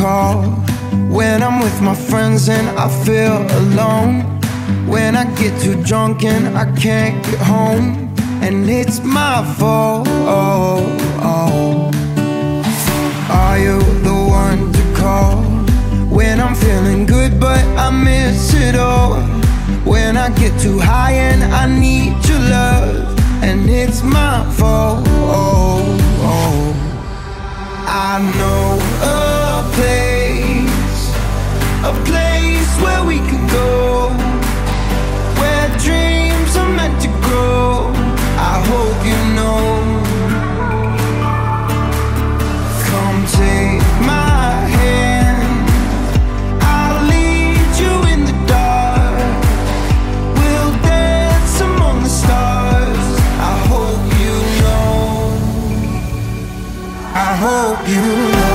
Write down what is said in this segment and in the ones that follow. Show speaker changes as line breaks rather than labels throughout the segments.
call when I'm with my friends and I feel alone. When I get too drunk and I can't get home, and it's my fault. Are you the one to call when I'm feeling good but I miss it all? When I get too high and I need your love, and it's my fault. I know a place where we can go, where dreams are meant to grow. I hope you know. Come take my hand, I'll lead you in the dark. We'll dance among the stars. I hope you know. I hope you know.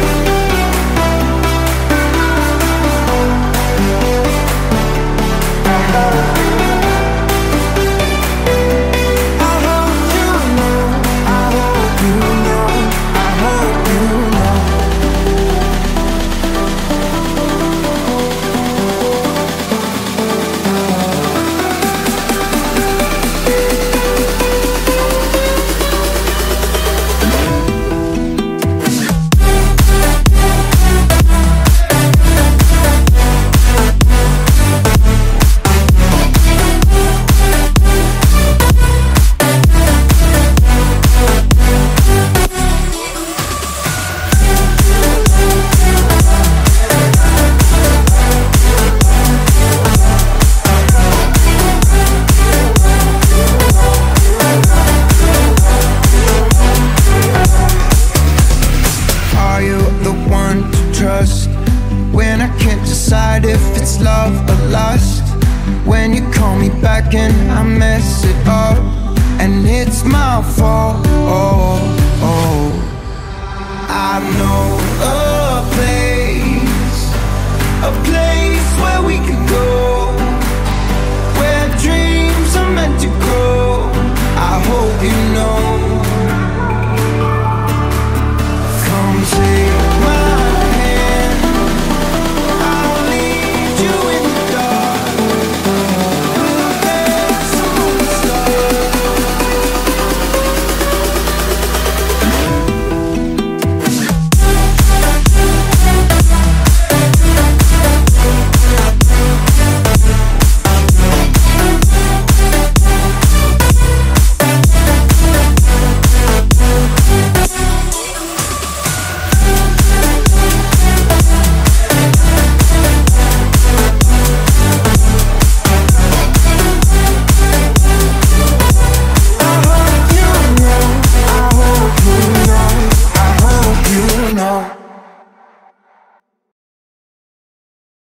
When I can't decide if it's love or lust, when you call me back and I mess it up, and it's my fault. I know